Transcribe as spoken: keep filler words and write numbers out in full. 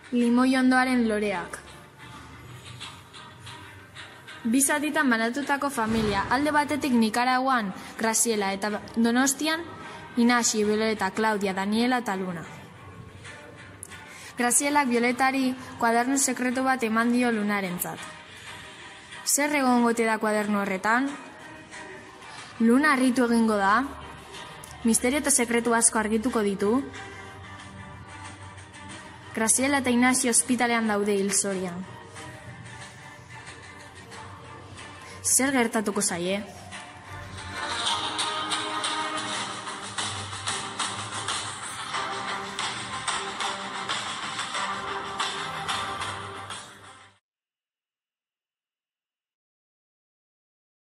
limoi ondoaren loreak. Bi zatitan banatutako familia, alde batetik Nikaraguan, Graziela, eta Donostian, Inasi, Violeta, Claudia, Daniela eta Luna. Grazielak Violetari kuadernu sekretu bat eman dio Lunarentzat. Zer egongote da kuadernu horretan? Luna harritu egingo da? Misterio eta sekretu asko argituko ditu? Graziela eta Inasi ospitalean daude hilzorian. Zer gertatuko zaie?